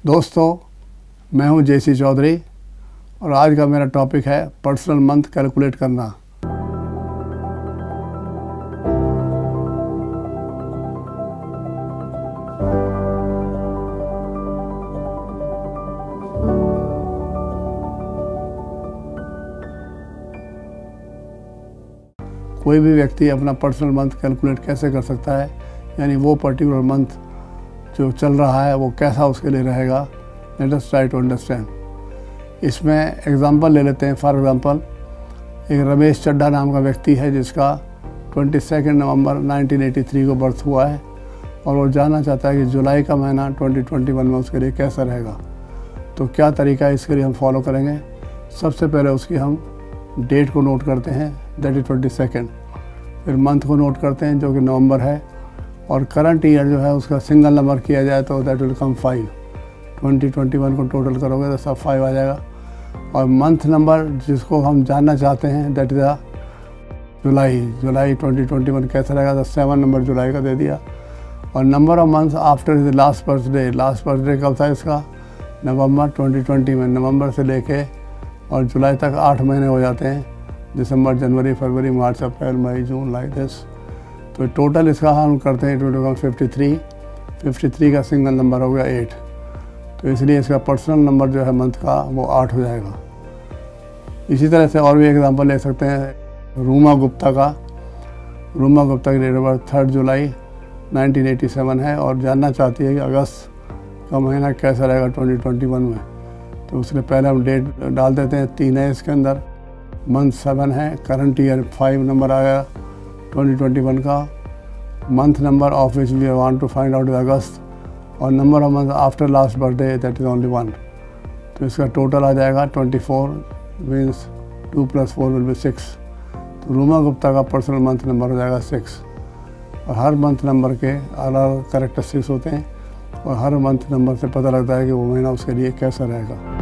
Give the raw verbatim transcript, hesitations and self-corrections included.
दोस्तों, मैं हूं जेसी चौधरी और आज का मेरा टॉपिक है पर्सनल मंथ कैलकुलेट करना। कोई भी व्यक्ति अपना पर्सनल मंथ कैलकुलेट कैसे कर सकता है, यानी वो पर्टिकुलर मंथ जो चल रहा है वो कैसा उसके लिए रहेगा। Let us try to understand. इसमें एग्जांपल ले लेते हैं। फॉर एग्जांपल, एक रमेश चड्ढा नाम का व्यक्ति है जिसका बाईस नवंबर नाइनटीन एटी थ्री को बर्थ हुआ है और वो जानना चाहता है कि जुलाई का महीना दो हज़ार इक्कीस में उसके लिए कैसा रहेगा। तो क्या तरीका है इसके लिए हम फॉलो करेंगे। सबसे पहले उसकी हम डेट को नोट करते हैं, दैट इज़ ट्वेंटी सेकेंड। फिर मंथ को नोट करते हैं जो कि नवंबर है, और करंट ईयर जो है उसका सिंगल नंबर किया जाए तो that will come five. Twenty twenty one को टोटल करोगे तो सब फाइव आ जाएगा। और मंथ नंबर जिसको हम जानना चाहते हैं that is the July. July twenty twenty one कैसा रहेगा, तो सेवन नंबर जुलाई का दे दिया। और number of months after is last birthday. Last birthday कब था इसका, नवंबर ट्वेंटी ट्वेंटी में। नवंबर से लेके और जुलाई तक आठ महीने हो जाते हैं, दिसंबर, जनवरी, फरवरी, मार्च, अप्रैल, मई, जून, लाइक दिस। तो टोटल इसका हम करते हैं total fifty three. Fifty three का सिंगल नंबर हो गया एट, तो इसलिए इसका पर्सनल नंबर जो है मंथ का वो आठ हो जाएगा। इसी तरह से और भी एग्जांपल ले सकते हैं रूमा गुप्ता का। रूमा गुप्ता की date of birth third July nineteen eighty seven है और जानना चाहती है कि अगस्त का महीना कैसा रहेगा ट्वेंटी ट्वेंटी वन में। तो उसके पहले हम डेट डाल देते हैं, तीन है इसके अंदर, मंथ सेवन है, करंट ईयर फाइव नंबर आया ट्वेंटी ट्वेंटी वन का। Month number of which we want to find out August, और number of month after last birthday that is only one. तो इसका टोटल आ जाएगा twenty four, means two plus four will be six. तो रूमा गुप्ता का personal month number हो जाएगा six. और हर मंथ नंबर के अलग कैरेक्टरिस्टिक्स होते हैं और हर मंथ नंबर से पता लगता है कि वो महीना उसके लिए कैसा रहेगा।